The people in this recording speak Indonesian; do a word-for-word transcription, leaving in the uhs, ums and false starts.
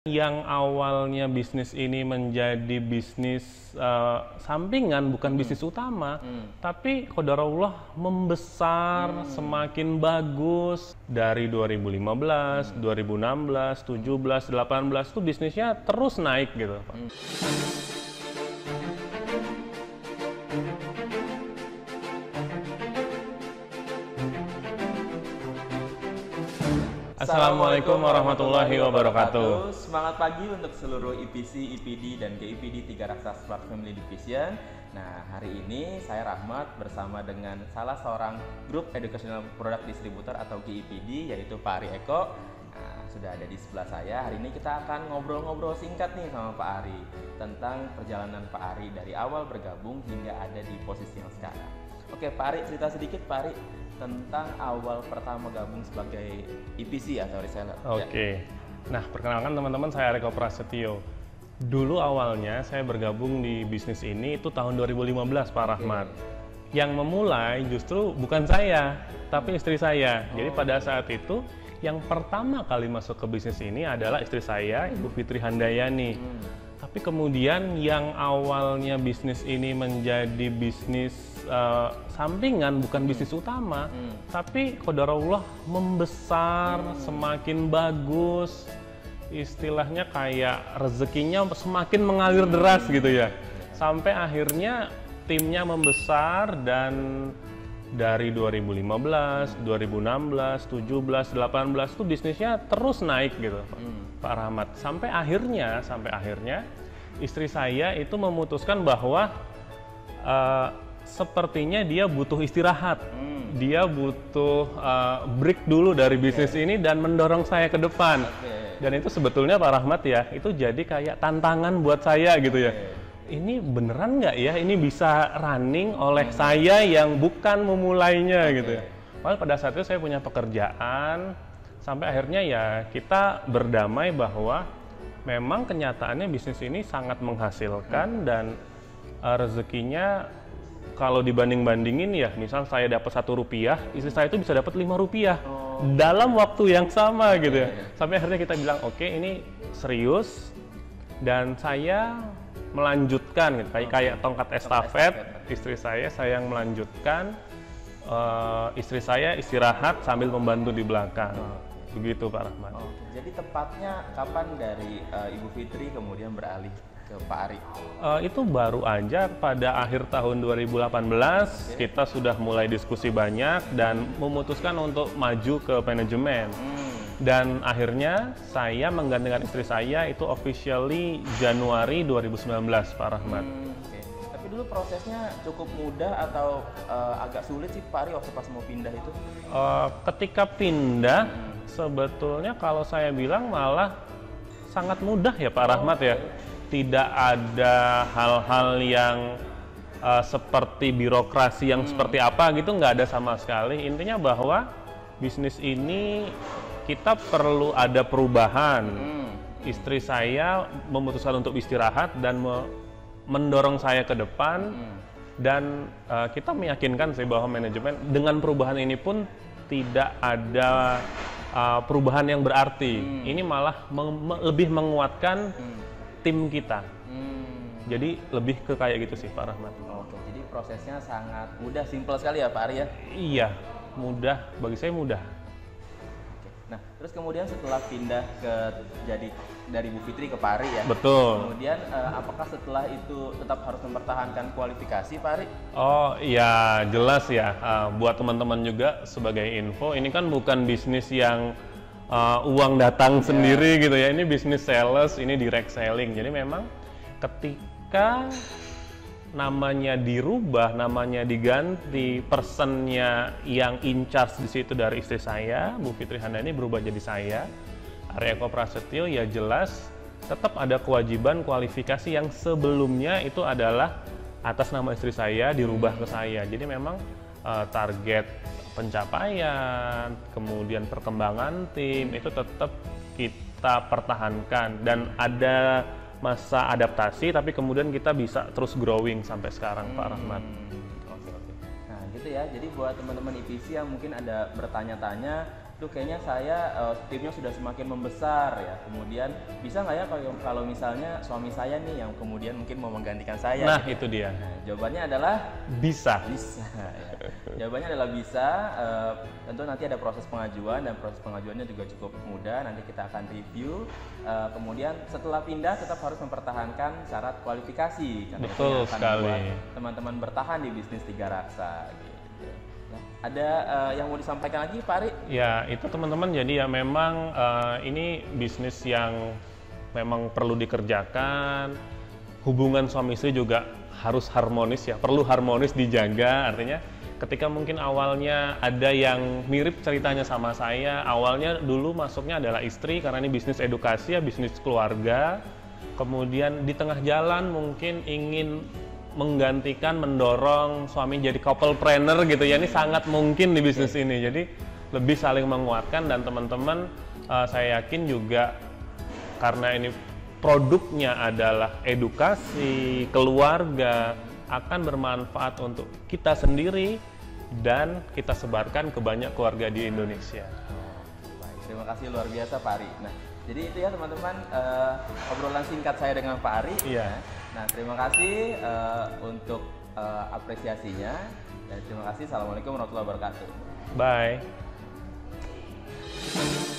Yang awalnya bisnis ini menjadi bisnis uh, sampingan, bukan hmm. bisnis utama, hmm. tapi qadarullah membesar, hmm. semakin bagus. Dari dua ribu lima belas, hmm. dua ribu enam belas, tujuh belas, delapan belas tuh bisnisnya terus naik gitu. Hmm. Assalamualaikum warahmatullahi wabarakatuh. Semangat pagi untuk seluruh I P C, I P D, dan G I P D tiga Raksa Smart Family Division. Nah, hari ini saya Rahmat bersama dengan salah seorang grup educational product distributor atau G I P D, yaitu Pak Ari Eko. Nah, sudah ada di sebelah saya. Hari ini kita akan ngobrol-ngobrol singkat nih sama Pak Ari tentang perjalanan Pak Ari dari awal bergabung hingga ada di posisi yang sekarang. Oke, Pak Ari, cerita sedikit Pak Ari tentang awal pertama gabung sebagai I P C atau reseller. Oke, okay. ya. Nah perkenalkan teman-teman, saya Eko Prasetyo. Dulu awalnya saya bergabung di bisnis ini itu tahun dua ribu lima belas Pak Rahmat. Okay. Yang memulai justru bukan saya, tapi istri saya. Oh. Jadi pada saat itu yang pertama kali masuk ke bisnis ini adalah istri saya, Ibu Fitri Handayani. Hmm. Tapi kemudian yang awalnya bisnis ini menjadi bisnis uh, sampingan, bukan bisnis utama, hmm. tapi qadarullah membesar, hmm. semakin bagus, istilahnya kayak rezekinya semakin mengalir deras gitu ya. Sampai akhirnya timnya membesar dan dari dua ribu lima belas, dua ribu enam belas, tujuh belas, delapan belas tuh bisnisnya terus naik gitu, hmm. Pak Rahmat. Sampai akhirnya, sampai akhirnya istri saya itu memutuskan bahwa uh, sepertinya dia butuh istirahat, hmm. dia butuh uh, break dulu dari bisnis okay. ini dan mendorong saya ke depan. Okay. Dan itu sebetulnya Pak Rahmat ya, itu jadi kayak tantangan buat saya gitu okay. ya. Ini beneran nggak ya, ini bisa running oleh hmm. saya yang bukan memulainya okay. gitu ya. Padahal pada saat itu saya punya pekerjaan, sampai akhirnya ya kita berdamai bahwa memang kenyataannya bisnis ini sangat menghasilkan hmm. dan uh, rezekinya kalau dibanding-bandingin ya, misal saya dapat satu rupiah, istri saya itu bisa dapat lima rupiah oh. dalam waktu yang sama okay. gitu ya. Sampai akhirnya kita bilang oke okay, ini serius dan saya melanjutkan gitu, kayak kayak tongkat estafet, istri saya saya yang melanjutkan, uh, istri saya istirahat sambil membantu di belakang. Oh. Begitu Pak Rahmat. Oh, jadi tepatnya kapan dari uh, Ibu Fitri kemudian beralih ke Pak Ari? Uh, itu baru aja pada akhir tahun dua ribu delapan belas okay. kita sudah mulai diskusi banyak dan memutuskan untuk maju ke manajemen. Hmm. Dan akhirnya saya menggantikan istri saya itu officially Januari dua ribu sembilan belas Pak Rahmat. Hmm, okay. Tapi dulu prosesnya cukup mudah atau uh, agak sulit sih Pak Ari waktu pas mau pindah itu? Uh, ketika pindah hmm. sebetulnya kalau saya bilang malah sangat mudah ya Pak oh, Rahmat ya. Tidak ada hal-hal yang uh, seperti birokrasi yang hmm. seperti apa gitu, nggak ada sama sekali. Intinya bahwa bisnis ini kita perlu ada perubahan. Hmm. Istri saya memutuskan untuk istirahat dan me mendorong saya ke depan. Hmm. Dan uh, kita meyakinkan sih bahwa manajemen dengan perubahan ini pun tidak ada uh, perubahan yang berarti. Hmm. Ini malah me lebih menguatkan hmm. tim kita. Hmm. Jadi lebih ke kayak gitu sih Pak Rahmat. Oke, jadi prosesnya sangat mudah, simpel sekali ya Pak Ari ya? Iya, mudah. Bagi saya mudah. Nah, terus kemudian setelah pindah ke jadi dari Bu Fitri ke Pak Ari ya. Betul. Kemudian uh, apakah setelah itu tetap harus mempertahankan kualifikasi Pak Ari? Oh iya, jelas ya. Uh, buat teman-teman juga sebagai info, ini kan bukan bisnis yang uh, uang datang yeah. sendiri gitu ya. Ini bisnis sales, ini direct selling. Jadi memang ketika namanya dirubah, namanya diganti, personnya yang in charge di situ dari istri saya, Bu Fitri Handayani berubah jadi saya, Ari Eko Prasetyo, ya jelas tetap ada kewajiban kualifikasi yang sebelumnya itu adalah atas nama istri saya dirubah ke saya. Jadi memang uh, target pencapaian, kemudian perkembangan tim itu tetap kita pertahankan dan ada masa adaptasi, tapi kemudian kita bisa terus growing sampai sekarang hmm. Pak Rahmat. Oke, oke. Nah gitu ya, jadi buat teman-teman I P C yang mungkin ada bertanya-tanya tuh kayaknya saya uh, timnya sudah semakin membesar ya. Kemudian bisa nggak ya kalau kalau misalnya suami saya nih yang kemudian mungkin mau menggantikan saya? Nah, gitu. itu dia. Nah, jawabannya adalah Bisa. bisa. Ya. Jawabannya adalah bisa. Uh, tentu nanti ada proses pengajuan dan proses pengajuannya juga cukup mudah. Nanti kita akan review. Uh, kemudian setelah pindah tetap harus mempertahankan syarat kualifikasi. Karena Betul itu yang akan sekali. membuat teman-teman bertahan di bisnis Tiga Raksa. Gitu. Ada uh, yang mau disampaikan lagi, Pak Ari? Ya, itu teman-teman. Jadi ya memang uh, ini bisnis yang memang perlu dikerjakan. Hubungan suami istri juga harus harmonis ya, perlu harmonis dijaga. Artinya ketika mungkin awalnya ada yang mirip ceritanya sama saya, awalnya dulu masuknya adalah istri karena ini bisnis edukasi ya, bisnis keluarga. Kemudian di tengah jalan mungkin ingin menggantikan, mendorong suami jadi couple planner gitu ya, ini sangat mungkin di bisnis ini. Jadi lebih saling menguatkan dan teman-teman uh, saya yakin juga karena ini produknya adalah edukasi keluarga akan bermanfaat untuk kita sendiri dan kita sebarkan ke banyak keluarga di Indonesia. Baik, terima kasih luar biasa Pak Ari. Nah, jadi itu ya teman-teman uh, obrolan singkat saya dengan Pak Ari. Iya. Nah, terima kasih uh, untuk uh, apresiasinya dan terima kasih. Assalamualaikum warahmatullahi wabarakatuh. Bye.